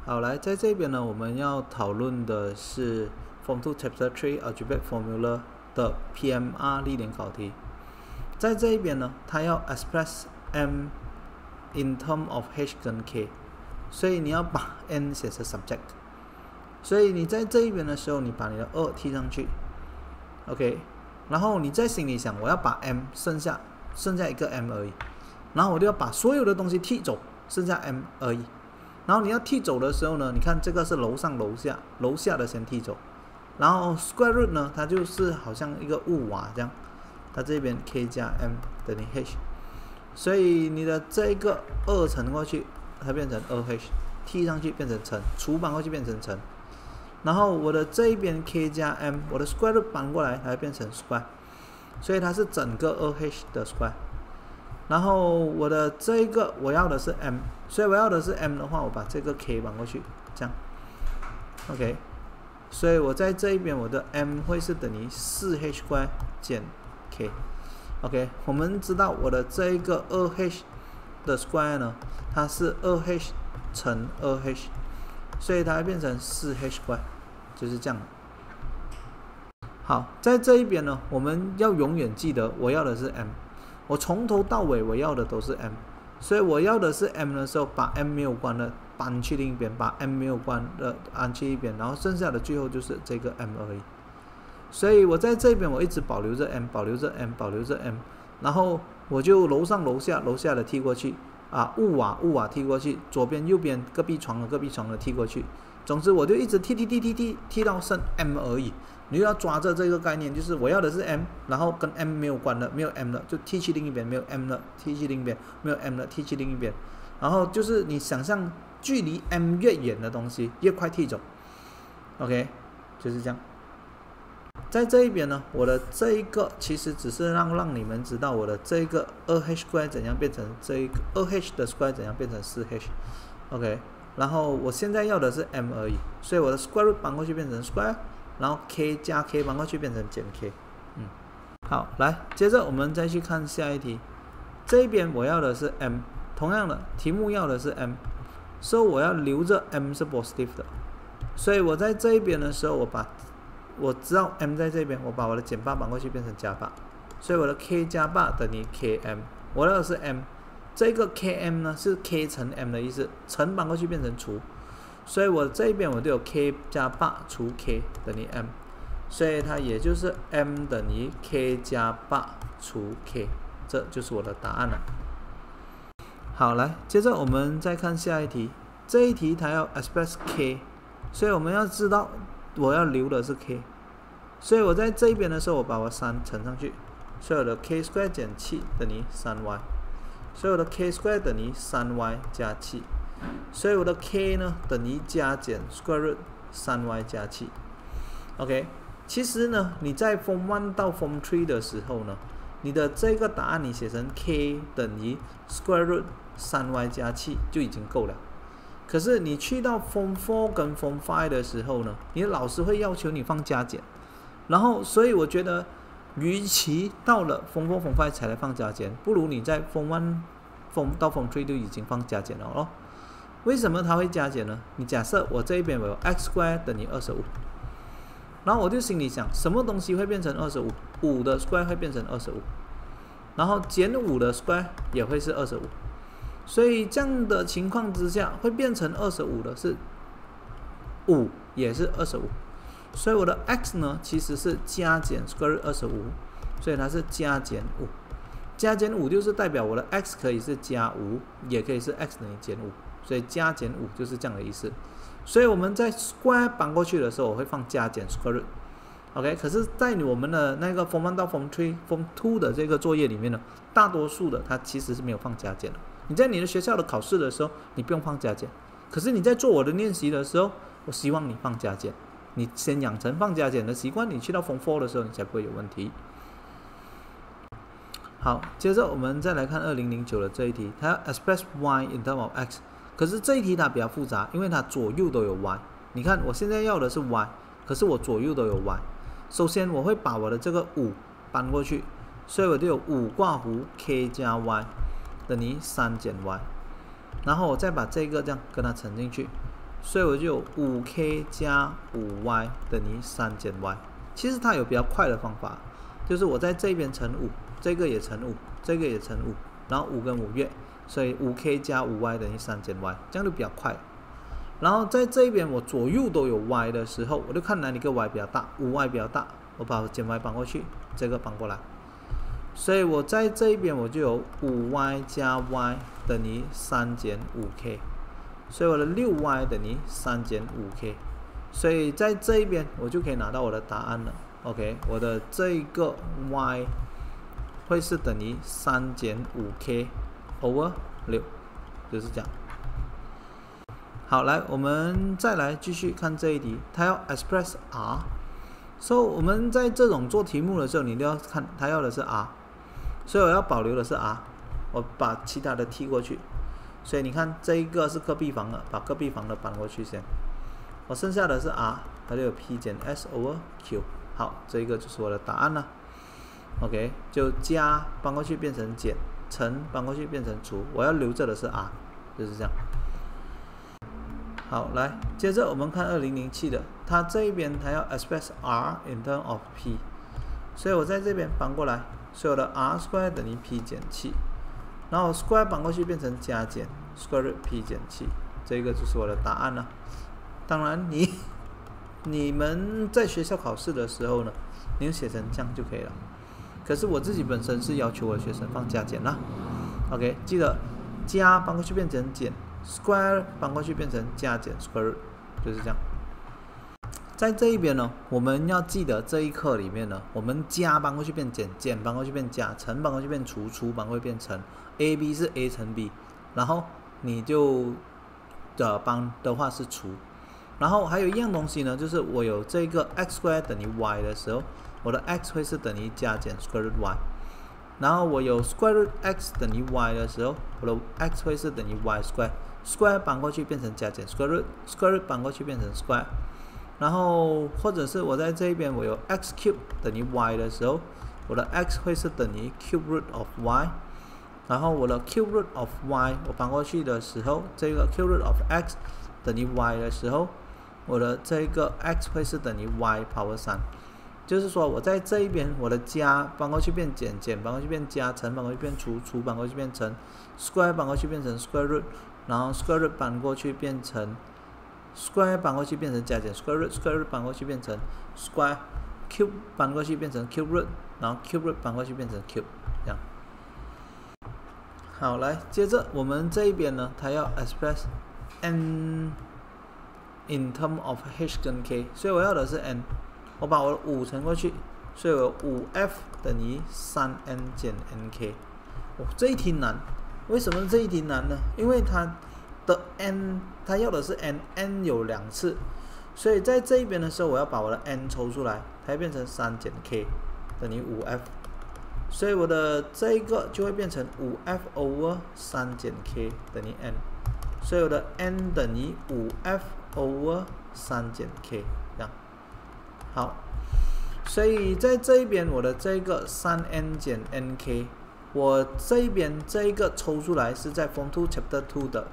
好，来，在这边呢，我们要讨论的是 Form 2 Chapter 3 Algebraic Formula 的 PMR 历年考题。在这一边呢，它要 express m in term of h 跟 k， 所以你要把 n 写成 subject。所以你在这一边的时候，你把你的2踢上去 ，OK， 然后你在心里想，我要把 m 剩下一个 m 而已，然后我就要把所有的东西踢走，剩下 m 而已。然后你要踢走的时候呢，你看这个是楼上楼下，楼下的先踢走，然后 square root 呢，它就是好像一个物瓦这样，它这边 k 加 m 等于 h， 所以你的这个2乘过去，它变成2h， 踢上去变成乘，除搬过去变成乘，然后我的这一边 k 加 m， 我的 square root 搬过来，它会变成 square， 所以它是整个2h 的 square。然后我的这一个我要的是 m， 所以我要的是 m 的话，我把这个 k 搬过去，这样 ，OK， 所以我在这一边我的 m 会是等于 4h² 减 k，OK， 我们知道我的这一个 2h 的 square 呢，它是 2h 乘 2h， 所以它会变成 4h²， 就是这样。好，在这一边呢，我们要永远记得我要的是 m。我从头到尾我要的都是 m， 所以我要的是 m 的时候，把 m 没有关的搬去另一边，把 m 没有关的搬去一边，然后剩下的最后就是这个 m 而已。所以我在这边我一直保留着 m， 保留着 m， 保留着 m， 然后我就楼上楼下楼下的踢过去啊，物瓦踢过去，左边右边隔壁床的踢过去。总之我就一直踢到剩 m 而已。你就要抓着这个概念，就是我要的是 m， 然后跟 m 没有关的，没有 m 的就踢去另一边，没有 m 的踢去另一边，没有 m 的踢去另一边。然后就是你想象距离 m 越远的东西越快踢走 ，OK， 就是这样。在这一边呢，我的这一个其实只是让你们知道我的这一个 2h² 怎样变成这一个 2h 的 square 怎样变成 4h，OK， 然后我现在要的是 m 而已，所以我的 square root 搬过去变成 square。然后 k 加 k 搬过去变成减 k， 好，来，接着我们再去看下一题。这边我要的是 m， 同样的题目要的是 m， 所以我要留着 m 是 positive 的，所以我在这一边的时候，我知道 m 在这边，我把我的减8搬过去变成加8，所以我的 k 加8等于 km， 我要的是 m， 这个 km 呢是 k 乘 m 的意思，乘搬过去变成除。所以我这边我就有 k 加8除 k 等于 m， 所以它也就是 m 等于 k 加8除 k， 这就是我的答案了。好，来，接着我们再看下一题。这一题它要 express k， 所以我们要知道我要留的是 k， 所以我在这边的时候，我把我3乘上去，所以我的 k² 减7等于 3y， 所以我的 k² 等于 3y 加7。所以我的 k 呢等于加减 square root 3y 加7 ，OK。其实呢，你在 Form 1到 Form 3的时候呢，你的这个答案你写成 k 等于 square root 3y 加7就已经够了。可是你去到 Form 4跟 Form 5的时候呢，你的老师会要求你放加减，然后所以我觉得，与其到了 Form 4、Form 5才来放加减，不如你在 Form 1到 Form 3就已经放加减了哦。为什么它会加减呢？你假设我这一边我有 x² 等于25，然后我就心里想，什么东西会变成25？ 5的 square 会变成25，然后减5的 square 也会是25，所以这样的情况之下，会变成25的是5，也是25，所以我的 x 呢其实是加减 square 25，所以它是加减5。加减5就是代表我的 x 可以是加5，也可以是 x 等于减5。所以加减5就是这样的意思，所以我们在 square 搬过去的时候，我会放加减 square root，OK。可是，在我们的那个 Form 1到 Form 3、Form 2的这个作业里面呢，大多数的它其实是没有放加减的。你在你的学校的考试的时候，你不用放加减，可是你在做我的练习的时候，我希望你放加减。你先养成放加减的习惯，你去到 Form 4的时候，你才不会有问题。好，接着我们再来看2009的这一题，它要 express y in terms of x。可是这一题它比较复杂，因为它左右都有 y。你看，我现在要的是 y， 可是我左右都有 y。首先，我会把我的这个5搬过去，所以我就有5挂弧 k 加 y等于3减 y。然后我再把这个这样跟它乘进去， 所以我就有 5k 加 5y 等于3减 y。其实它有比较快的方法，就是我在这边乘5，这个也乘5，这个也乘5，然后5跟5月，所以 5k 加 5y 等于3减 y， 这样就比较快。然后在这边我左右都有 y 的时候，我就看哪里个 y 比较大， 5y 比较大，我把减 y 搬过去，这个搬过来。所以我在这边我就有 5y 加 y 等于3减 5k， 所以我的 6y 等于3减 5k， 所以在这一边我就可以拿到我的答案了。OK， 我的这个 y 会是等于3减 5k over 6，就是这样。好，来，我们再来继续看这一题，它要 express r， 所以我们在这种做题目的时候，你都要看它要的是 r， 所以我要保留的是 r， 我把其他的踢过去，所以你看这一个是隔壁房的，把隔壁房的搬过去先，我剩下的是 r， 它就有 p 减 s over q， 好，这个就是我的答案了。OK， 就加搬过去变成减，乘搬过去变成除，我要留着的是 r， 就是这样。好，来，接着我们看2007的，它这一边它要 express r in terms of p， 所以我在这边搬过来，所以我的 r square 等于 p 减7，然后 square 搬过去变成加减 square root p 减7，这个就是我的答案了。当然你们在学校考试的时候呢，你就写成这样就可以了。可是我自己本身是要求我的学生放加减啦。OK， 记得加搬过去变成减。square 搬过去变成加减 square root， 就是这样。在这一边呢，我们要记得这一课里面呢，我们加搬过去变减，减搬过去变加，乘搬过去变除，除搬过去变乘。A B 是 A 乘 B， 然后你就搬的话是除。然后还有一样东西呢，就是我有这个 x square 等于 y 的时候，我的 x 会是等于加减 square root y。然后我有 square root x 等于 y 的时候，我的 x 会是等于 y square。square 搬过去变成加减 square root 搬过去变成 square， 然后或者是我在这一边我有 x cube 等于 y 的时候，我的 x 会是等于 cube root of y， 然后我的 cube root of y 我搬过去的时候，这个 cube root of x 等于 y 的时候，我的这个 x 会是等于 y power 3，就是说我在这一边我的加搬过去变减，减搬过去变加，乘搬过去变除，除搬过去变乘 ，square 搬过去变成 square root。然后 square root 搬过去变成 square 搬过去变成加减 square root 搬过去变成 square cube 搬过去变成 cube root， 然后 cube root 搬过去变成 cube， 这样。好，来，接着我们这一边呢，它要 express n in term of h 跟 k， 所以我要的是 n， 我把我的5乘过去，所以我 5f 等于 3n 减 nk。这一题难。为什么这一题难呢？因为它的 n， 它要的是 n 有2次，所以在这一边的时候，我要把我的 n 抽出来，它会变成3减 k 等于 5f， 所以我的这一个就会变成 5f over 3减 k 等于 n， 所以我的 n 等于 5f over 3减 k， 这样。好，所以在这一边我的这个 3n 减 nk。我这一边这一个抽出来是在 Form 2 Chapter 2的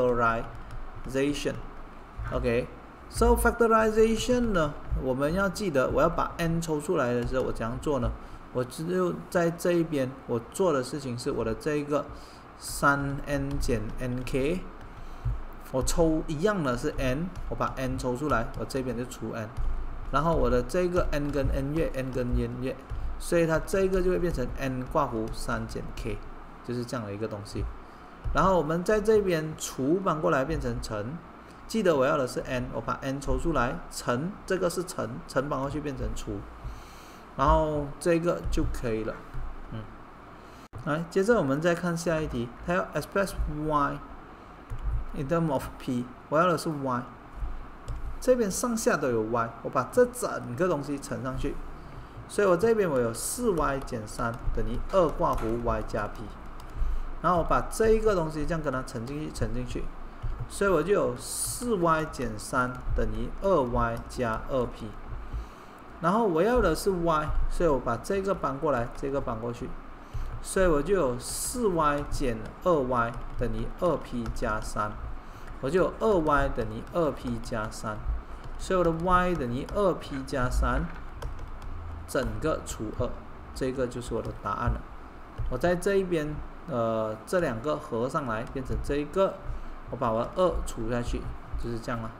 Factorization。OK，so factorization 呢，我们要记得，我要把 n 抽出来的时候，我怎样做呢？我就在这一边，我做的事情是我的这一个 3n 减 nk， 我抽一样的是 n， 我把 n 抽出来，我这边就除 n， 然后我的这个 n 跟 n 月 ，n 跟 n 月。所以它这个就会变成 n 挂弧3减 k， 就是这样的一个东西。然后我们在这边除搬过来变成乘，记得我要的是 n， 我把 n 抽出来，乘这个是乘，乘搬过去变成除，然后这个就可以了。来，接着我们再看下一题，它要 express y in terms of p， 我要的是 y， 这边上下都有 y， 我把这整个东西乘上去。所以我这边我有 4y 减3等于2挂弧 y 加 p， 然后我把这一个东西这样跟它乘进去，所以我就有 4y 减3等于 2y 加 2p， 然后我要的是 y， 所以我把这个搬过来，这个搬过去，所以我就有 4y 减 2y 等于 2p 加3， 我就有 2y 等于 2p 加3，所以我的 y 等于 2p 加3整个除2，这个就是我的答案了。我在这一边这两个合上来变成这一个，我把我2除下去，就是这样了。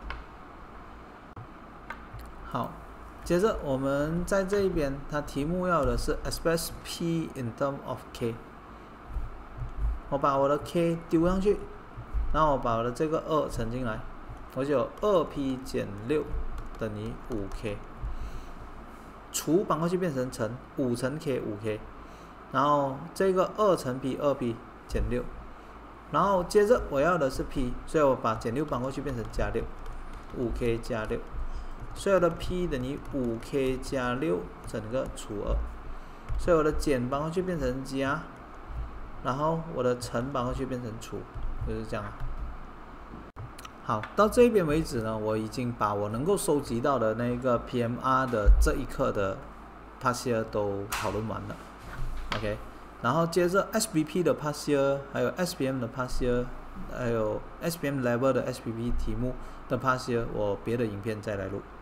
好，接着我们在这一边，它题目要的是 express p in term of k。我把我的 k 丢上去，然后我把我的这个2乘进来，我就有 2p 减6等于 5k。除搬过去变成乘，5乘 k 5k， 然后这个2乘 p 2p 减6，然后接着我要的是 p， 所以我把减6搬过去变成加6 ，5k 加6，所以我的 p 等于 5k 加6整个除2，所以我的减搬过去变成加，然后我的乘搬过去变成除，就是这样。好，到这边为止呢，我已经把我能够收集到的那个 PMR 的这一课的 past year 都讨论完了 ，OK。然后接着 SBP 的 past year， 还有 SPM 的 past year， 还有 SPM level 的 SBP 题目的 past year， 我别的影片再来录。